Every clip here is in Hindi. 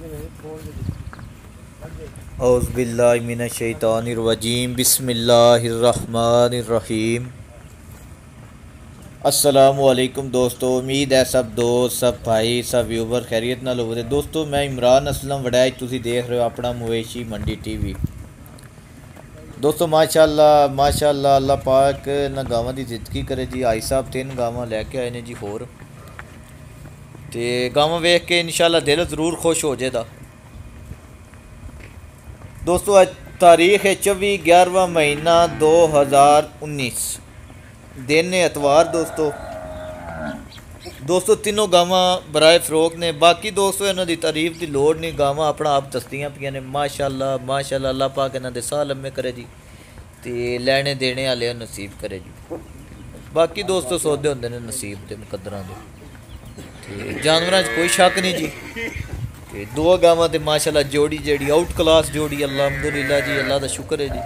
औज़ुबिल्लाहि मिनश्शैतानिर्रजीम बिस्मिल्लाहिर्रहमानिर्रहीम। अस्सलामुअलैकुम दोस्तों, उम्मीद है सब दोस्त, सब भाई, सब व्यूवर खैरियत नाल होवे। दोस्तों मैं इमरान असलम वड़ैच, तुसी देख रहे हो अपना मवेशी मंडी टीवी। दोस्तों माशाअल्लाह माशाअल्लाह, अल्लाह पाक ना गावां दी जिंदगी करे जी। आई साहब 3 गावां लैके आए ने जी होर, ते गावां वेख के इंशाअल्लाह दिल ज़रूर खुश हो जाएगा। दोस्तों आज तारीख है 24/11 महीना 2019, दिन है एतवार। दोस्तों तीनों गावां बराए फरोख ने। बाकी दोस्तों इन्हों की तारीफ की लोड़ नहीं, गावां अपना आप दसदियाँ पियां ने। माशाअल्लाह माशाअल्लाह, अल्लाह पाक इन्हां दे साह लम्मे करे जी, ते लैने देने आले नसीब करे जी। बाकी दोस्तों सौदे होंदे ने नसीब के मुकद्दरां दे, ते जानवरां च कोई शक नहीं जी। ते 2 गावां ते माशाअल्लाह जोड़ी जेड़ी आउट क्लास जोड़ी, अल्हम्दुलिल्लाह जी, अल्लाह का शुक्र है जी।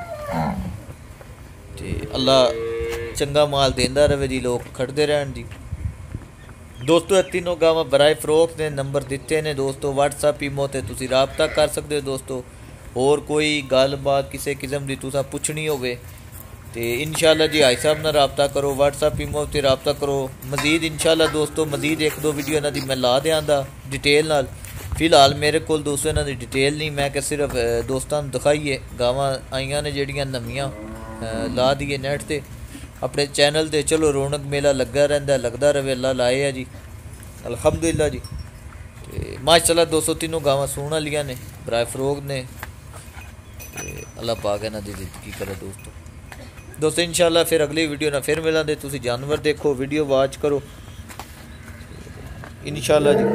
ते अल्लाह चंगा माल देंदा रहे जी, लोग खड़दे रहन जी। दोस्तों तीनों गावां बराए फरोख्त ने, नंबर दिते ने दोस्तों। व्हाट्सएप ईमो ते तुसी राबता कर सकते हो दोस्तों। और कोई गल बात किसी किस्म की तुसा पुछनी होवे ते इंशाअल्लाह जी आई साहब नाल राबता करो, व्हाट्सएप ईमो ते राबता करो। मजीद इंशाअल्लाह दोस्तों मजीद 1-2 वीडियो इन्हां दी मैं ला देंदा डिटेल नाल। फिलहाल मेरे को दोस्तों इन्हां दी डिटेल नहीं, मैं सिर्फ दोस्तां नूं दिखाइए गावां आईयां ने जेहड़ियां नवीआं ला दिए नैट ते अपने चैनल ते। चलो रौनक मेला लग्गा रहिंदा, लगदा रहे, अल्लाह लाए है जी, अल्हम्दुलिल्लाह जी। ते माशाअल्लाह दोस्तों तीनों गावां सूण वालियां ने, बराए फरोग ने, ते अल्लाह पाक इन्हां दी जिंदगी करे दोस्तों। इंशाअल्लाह फिर अगली वीडियो ना फिर मिलांगे। तुसी जानवर देखो, वीडियो वॉच करो इंशाअल्लाह जी।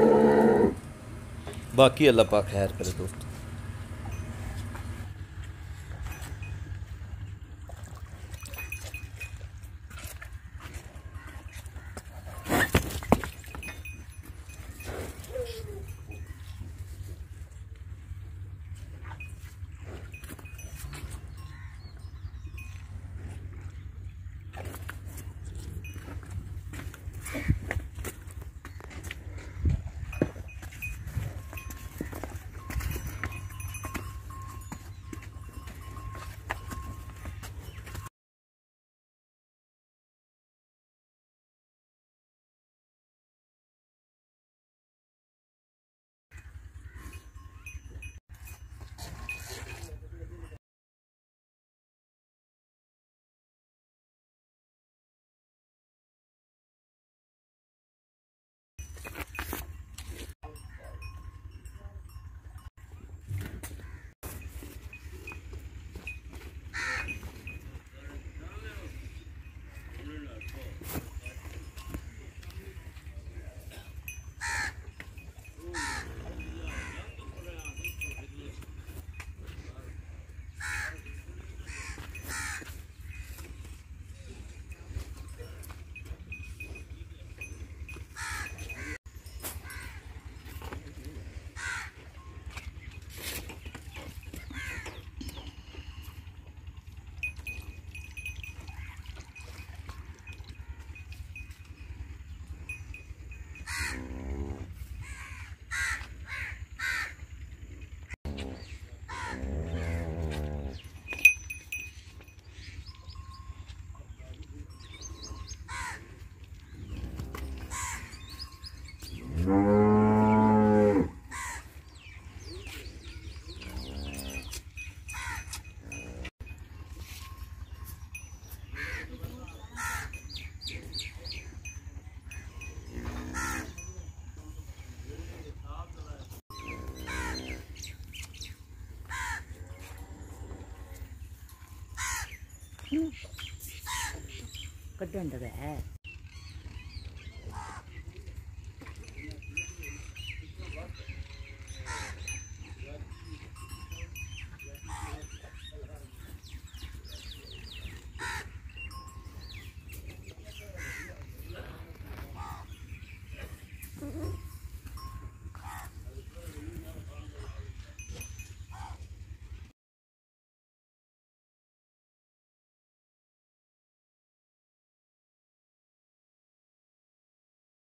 बाकी अल्लाह पाक खैर करे दोस्तों। कड्ढन है।